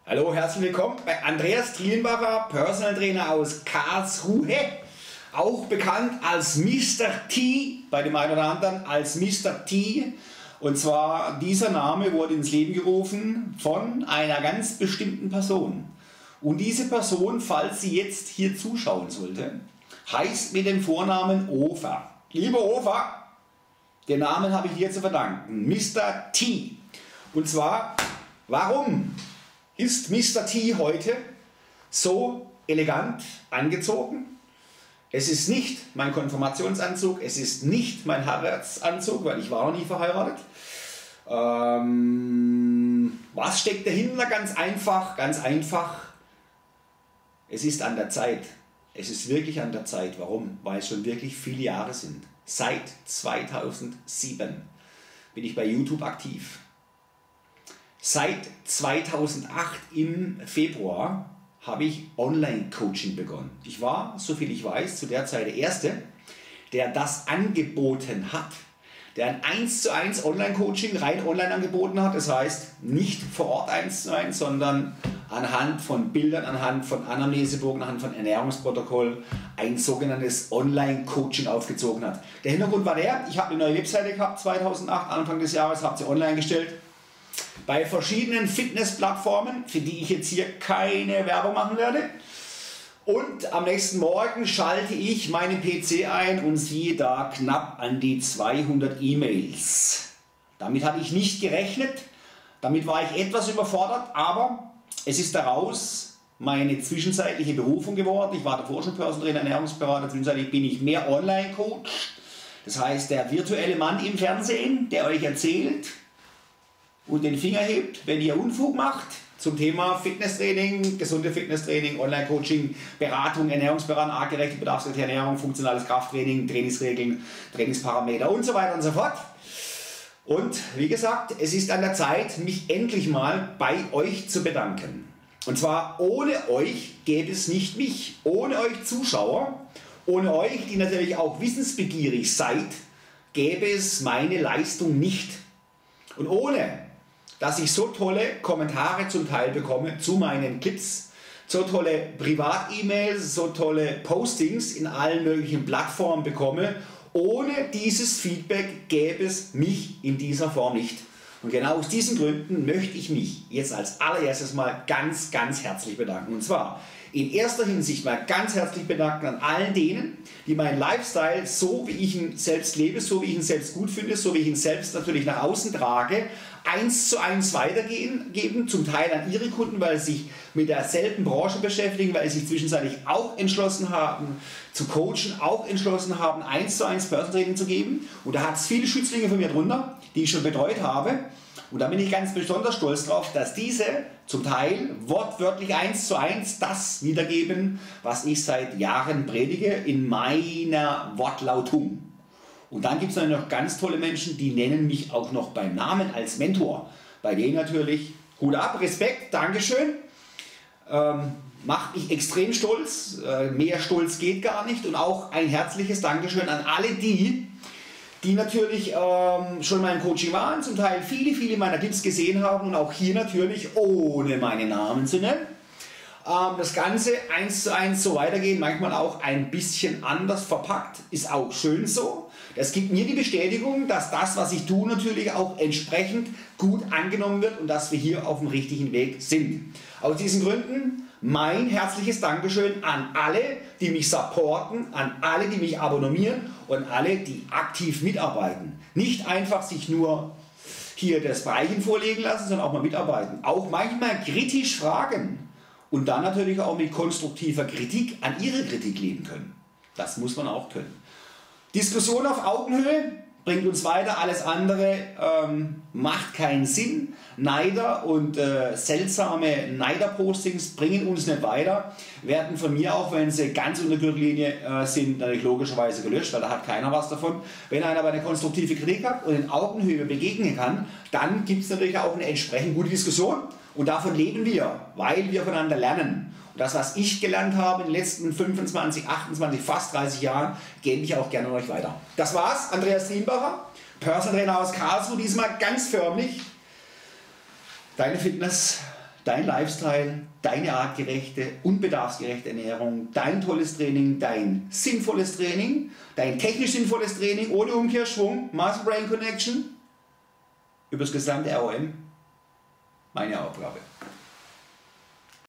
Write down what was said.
Hallo, herzlich willkommen bei Andreas Trielenbacher, Personal Trainer aus Karlsruhe, auch bekannt als Mr. T, bei dem einen oder anderen als Mr. T. Und zwar dieser Name wurde ins Leben gerufen von einer ganz bestimmten Person. Und diese Person, falls sie jetzt hier zuschauen sollte, heißt mit dem Vornamen Ofer. Lieber Ofer, den Namen habe ich dir zu verdanken, Mr. T. Und zwar, warum ist Mr. T heute so elegant angezogen? Es ist nicht mein Konfirmationsanzug, es ist nicht mein Heiratsanzug, weil ich war noch nie verheiratet. Was steckt dahinter? Ganz einfach, ganz einfach. Es ist an der Zeit. Es ist wirklich an der Zeit. Warum? Weil es schon wirklich viele Jahre sind. Seit 2007 bin ich bei YouTube aktiv. Seit 2008 im Februar habe ich Online-Coaching begonnen. Ich war, soviel ich weiß, zu der Zeit der Erste, der das angeboten hat. Der ein 1:1 Online-Coaching rein online angeboten hat. Das heißt, nicht vor Ort 1:1, sondern anhand von Bildern, anhand von Anamnesebogen, anhand von Ernährungsprotokoll ein sogenanntes Online-Coaching aufgezogen hat. Der Hintergrund war der, ich habe eine neue Webseite gehabt 2008, Anfang des Jahres, habe sie online gestellt. Bei verschiedenen Fitnessplattformen, für die ich jetzt hier keine Werbung machen werde. Und am nächsten Morgen schalte ich meinen PC ein und siehe da knapp an die 200 E-Mails. Damit hatte ich nicht gerechnet, damit war ich etwas überfordert, aber es ist daraus meine zwischenzeitliche Berufung geworden. Ich war davor schon Personal Trainer, Ernährungsberater, zwischenzeitlich bin ich mehr Online-Coach. Das heißt, der virtuelle Mann im Fernsehen, der euch erzählt und den Finger hebt, wenn ihr Unfug macht, zum Thema Fitnesstraining, gesunde Fitnesstraining, Online-Coaching, Beratung, Ernährungsberatung, artgerechte bedarfsgerechte Ernährung, funktionales Krafttraining, Trainingsregeln, Trainingsparameter und so weiter und so fort. Und wie gesagt, es ist an der Zeit, mich endlich mal bei euch zu bedanken. Und zwar ohne euch gäbe es nicht mich, ohne euch Zuschauer, ohne euch, die natürlich auch wissensbegierig seid, gäbe es meine Leistung nicht. Und ohne dass ich so tolle Kommentare zum Teil bekomme zu meinen Clips, so tolle Privat-E-Mails, so tolle Postings in allen möglichen Plattformen bekomme. Ohne dieses Feedback gäbe es mich in dieser Form nicht. Und genau aus diesen Gründen möchte ich mich jetzt als allererstes mal ganz, ganz herzlich bedanken. Und zwar in erster Hinsicht mal ganz herzlich bedanken an allen denen, die meinen Lifestyle, so wie ich ihn selbst lebe, so wie ich ihn selbst gut finde, so wie ich ihn selbst natürlich nach außen trage, 1:1 weitergeben, zum Teil an ihre Kunden, weil sie sich mit derselben Branche beschäftigen, weil sie sich zwischenzeitlich auch entschlossen haben zu coachen, auch entschlossen haben 1:1 Personal Training zu geben. Und da hat es viele Schützlinge von mir drunter, die ich schon betreut habe. Und da bin ich ganz besonders stolz drauf, dass diese zum Teil wortwörtlich 1:1 das wiedergeben, was ich seit Jahren predige in meiner Wortlautung. Und dann gibt es noch ganz tolle Menschen, die nennen mich auch noch beim Namen als Mentor. Bei denen natürlich Hut ab, Respekt, Dankeschön. Macht mich extrem stolz. Mehr Stolz geht gar nicht. Und auch ein herzliches Dankeschön an alle die natürlich schon mal im Coaching waren, zum Teil viele meiner Tipps gesehen haben und auch hier natürlich, ohne meinen Namen zu nennen, das Ganze 1:1 so weitergehen, manchmal auch ein bisschen anders verpackt, ist auch schön so. Das gibt mir die Bestätigung, dass das, was ich tue, natürlich auch entsprechend gut angenommen wird und dass wir hier auf dem richtigen Weg sind. Aus diesen Gründen mein herzliches Dankeschön an alle, die mich supporten, an alle, die mich abonnieren und alle, die aktiv mitarbeiten. Nicht einfach sich nur hier das Breichen vorlegen lassen, sondern auch mal mitarbeiten. Auch manchmal kritisch fragen und dann natürlich auch mit konstruktiver Kritik an ihre Kritik leben können. Das muss man auch können. Diskussion auf Augenhöhe bringt uns weiter, alles andere macht keinen Sinn. Neider und seltsame Neider-Postings bringen uns nicht weiter, werden von mir auch, wenn sie ganz unter Gürtellinie sind, natürlich logischerweise gelöscht, weil da hat keiner was davon. Wenn einer aber eine konstruktive Kritik hat und in Augenhöhe begegnen kann, dann gibt es natürlich auch eine entsprechend gute Diskussion und davon leben wir, weil wir voneinander lernen. Und das, was ich gelernt habe in den letzten 25, 28, fast 30 Jahren, gebe ich auch gerne an euch weiter. Das war's, Andreas Trielenbacher, Personal Trainer aus Karlsruhe, diesmal ganz förmlich. Deine Fitness, dein Lifestyle, deine artgerechte, unbedarfsgerechte Ernährung, dein tolles Training, dein sinnvolles Training, dein technisch sinnvolles Training ohne Umkehrschwung, Muscle-Brain Connection, über das gesamte ROM, meine Aufgabe.